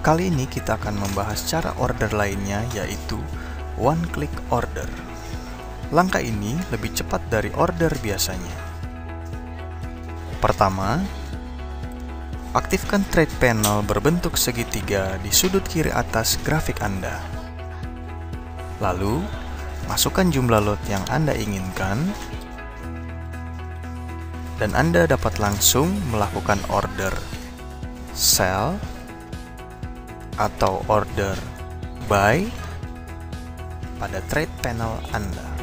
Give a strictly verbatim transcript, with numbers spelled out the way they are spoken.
Kali ini kita akan membahas cara order lainnya, yaitu one click order. Langkah ini lebih cepat dari order biasanya. Pertama, aktifkan trade panel berbentuk segitiga di sudut kiri atas grafik Anda. Lalu, masukkan jumlah lot yang Anda inginkan, dan Anda dapat langsung melakukan order sell atau order buy pada trade panel Anda.